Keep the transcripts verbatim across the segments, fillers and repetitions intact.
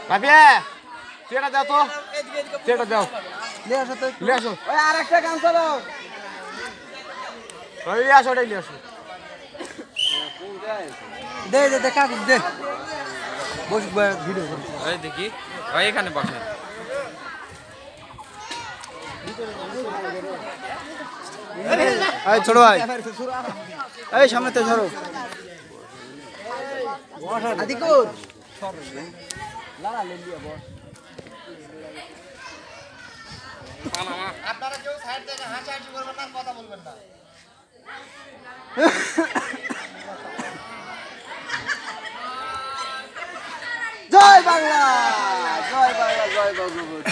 ভাবিয়া চেটা দাও তো চেটা দাও লে আসো তো লে আসো ওই আরেকটা গান চালাও ওই লে আসো ওটাই লে আসো দে দে দে কাকু দে বস ভিডিও এই দেখি ওই এখানে বসে এই ছোট ভাই এই সামনেতে ধরো আদিকুর লালা লেলিয়া বস আপনারা কেউ সাইড থেকে হাঁটাহাঁটি করবেন না কথা বলবেন না জয় বাংলা জয় বাংলা জয় বঙ্গবন্ধু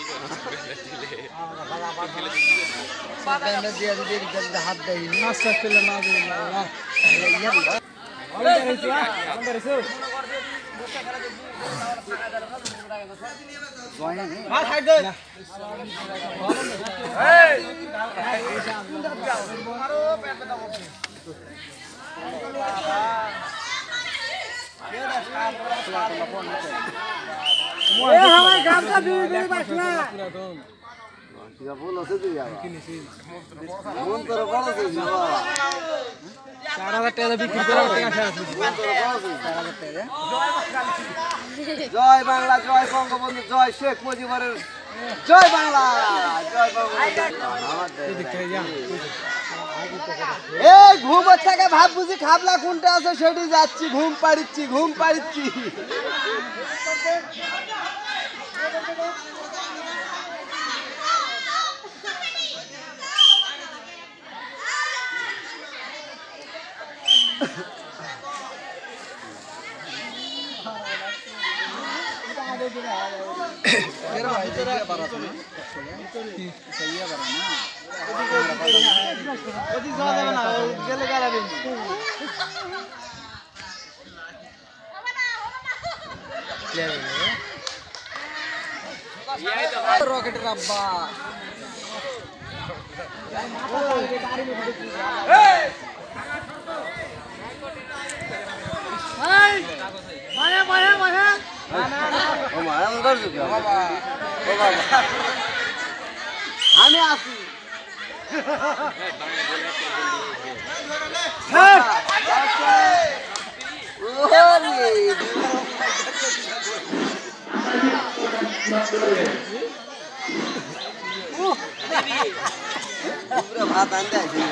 হাত দেয় মাছ পেলে না জয় বাংলা জয় বঙ্গবন্ধু জয় শেখ মুজিবুরের জয় বাংলা জয় এই ঘুম থেকে ভাব বুঝি খাবলা কোনটা আছে সেটি যাচ্ছি ঘুম পাড়িচ্ছি ঘুম পাড়িচ্ছি রকেটের আব্বা আমি আছি ভাত আনতে আসি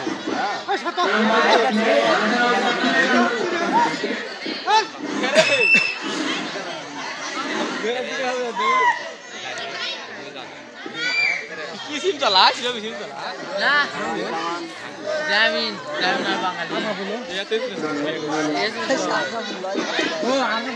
কি সিম চালা ছিল সিম চালা না গ্রামীণ গ্রামীণ আর বাঙালি এতে ও আমি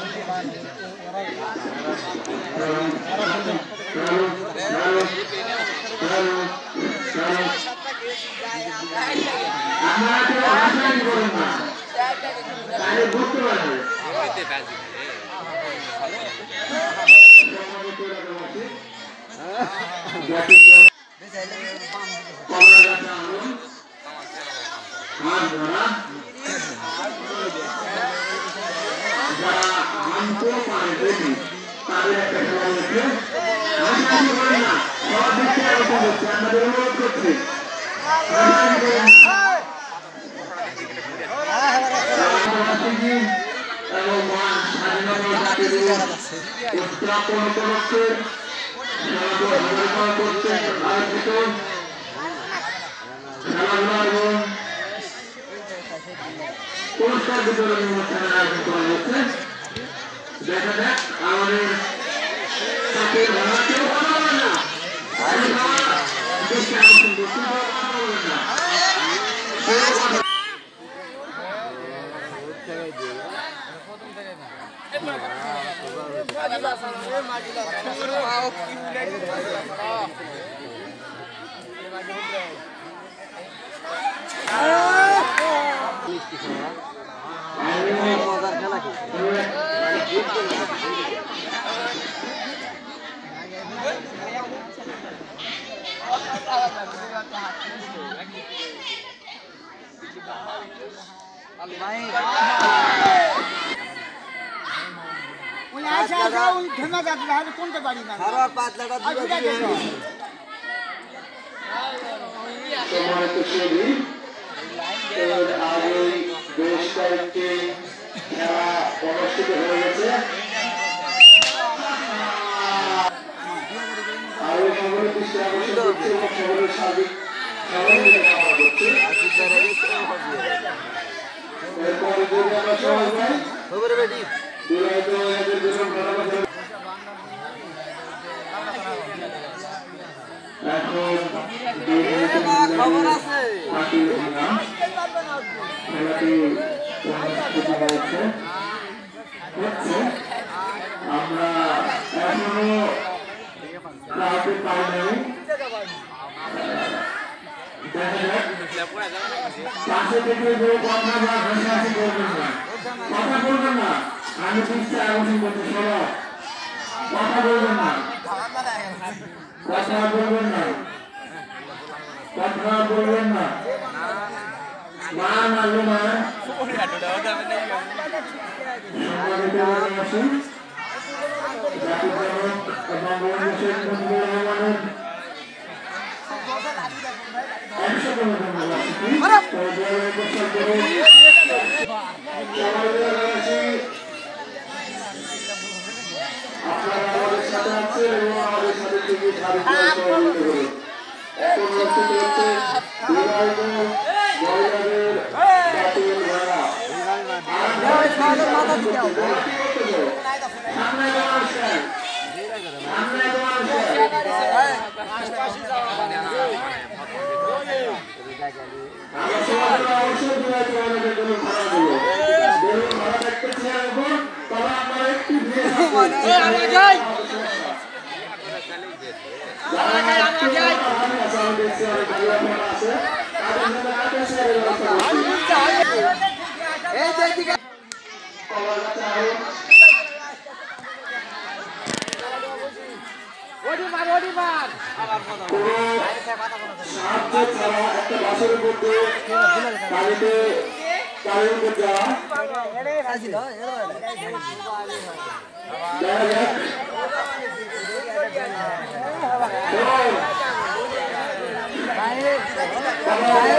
পুরস্কার বিতরণ অনুষ্ঠানের আয়োজন করা হচ্ছে দেখা যাক আমাদের সাথে কেউ কথা বলেন না দেশকে আকর্ষণ করতে কথা বলেন না থেমে যাচ্ছে না কোনটা বাড়ি না খারাপ পাতলাটা দিবে সম্মানিত সুধী এর আগে বেশ কয়েকটি খেলা অনুষ্ঠিত হয়ে গেছে আর সকলের দৃষ্টি আকর্ষণ করছে এবং সকলের সার্বিক সহযোগিতা কামনা করছে এরপরে যদি আমরা সবাই পাই বিবাহিত এদের জীবন ভালোবাসা খবর আছে আমরা এখনো কাউকে পাই নাই দেখা যাক পাশে থেকে যে কথা বা হাসাহাসি করবেন না কথা বলবেন না আমি দৃষ্টি আকর্ষণ করছি সবাই কথা বলবেন না কথা বলবেন না কথা বলবেন না মা মারবে না সম্মানিত আছি জাতির জনক বঙ্গবন্ধু শেখ মুজিবুর রহমানের একশোতম জন্মবার্ষিকী তো দু হাজার একুশ সাল থেকে আপনারা আমাদের সাথে আছেন এবং আমাদের সাথে থেকে সহযোগিতা করুন এখন অনুষ্ঠিত হচ্ছে বিবাহিত মহিলাদের জাতীয় মেলা সামনে নমস্কার সামনে নমস্কার অবশ্যই বিবাহিত মহিলাদের জন্য ভাড়া দেবো বেলুন ভাড়া দেখতেছি এখন তবে আমরা একটু একটা বাসের মধ্যে গাড়িতে গাড়ির উপর যাওয়া দেখা যাক